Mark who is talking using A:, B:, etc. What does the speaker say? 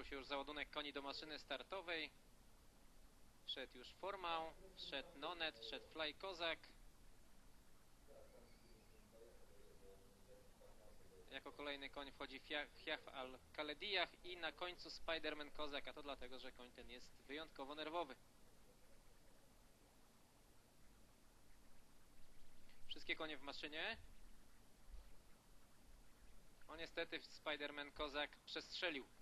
A: rozpoczął się już załadunek koni do maszyny startowej. Wszedł już Formał, wszedł Nonet, wszedł Fly Kozak. Jako kolejny koń wchodzi Hiaf al-Kaledijah i na końcu Spiderman Kozak, a to dlatego, że koń ten jest wyjątkowo nerwowy. Wszystkie konie w maszynie. O niestety Spiderman Kozak przestrzelił.